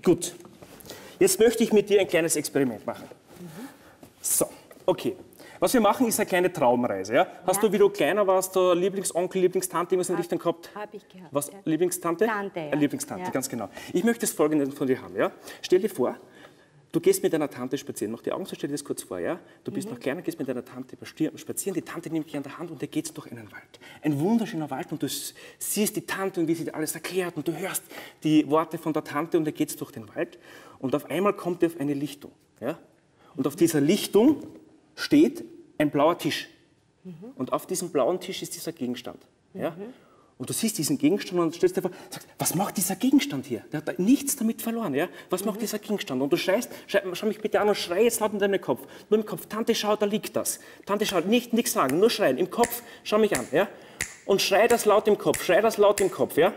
Gut. Jetzt möchte ich mit dir ein kleines Experiment machen. So, okay. Was wir machen, ist eine kleine Traumreise. Ja? Hast du, wie du kleiner warst, Lieblingsonkel, Lieblingstante, was in Richtung gehabt? Habe ich gehabt. Was? Ja. Lieblingstante? Tante, ja. Lieblingstante, Ja. ganz genau. Ich möchte das Folgende von dir haben. Ja? Stell dir vor, du gehst mit deiner Tante spazieren. Mach die Augen so, stell dir das kurz vor. Ja? Du bist noch kleiner, gehst mit deiner Tante spazieren. Die Tante nimmt dich an der Hand und ihr geht durch einen Wald. Ein wunderschöner Wald und du siehst die Tante und wie sie dir alles erklärt und du hörst die Worte von der Tante und ihr geht durch den Wald. Und auf einmal kommt ihr auf eine Lichtung. Ja? Und auf dieser Lichtung steht ein blauer Tisch. Und auf diesem blauen Tisch ist dieser Gegenstand. Ja? Und du siehst diesen Gegenstand und stellst dir vor, sagst, was macht dieser Gegenstand hier? Der hat nichts damit verloren. Ja? Was macht dieser Gegenstand? Und du schreist, schau mich bitte an und schrei jetzt laut in deinem Kopf. Nur im Kopf, Tante, schau, da liegt das. Tante, schau, nichts sagen, nur schreien. Im Kopf, schau mich an. Ja? Und schrei das laut im Kopf, schrei das laut im Kopf. Ja?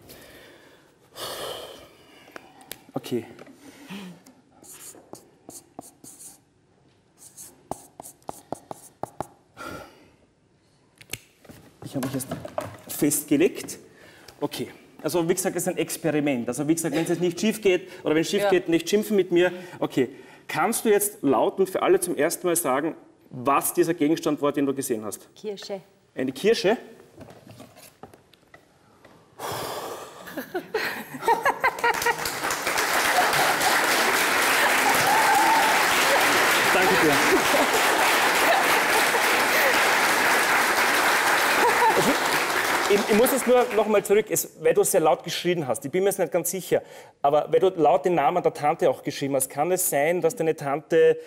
Okay. Ich habe mich jetzt festgelegt. Okay, also wie gesagt, es ist ein Experiment. Also wie gesagt, wenn es jetzt nicht schief geht oder wenn es schief geht, nicht schimpfen mit mir. Okay, kannst du jetzt laut und für alle zum ersten Mal sagen, was dieser Gegenstand war, den du gesehen hast? Kirsche. Eine Kirsche? Danke dir. Ich muss jetzt nur noch mal zurück, weil du sehr laut geschrien hast. Ich bin mir jetzt nicht ganz sicher. Aber weil du laut den Namen der Tante auch geschrieben hast, kann es sein, dass deine Tante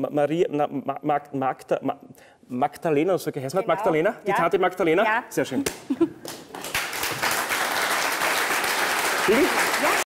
Magdalena, so geheißen hat? Genau. Magdalena? Die Ja. Tante Magdalena? Ja. Sehr schön.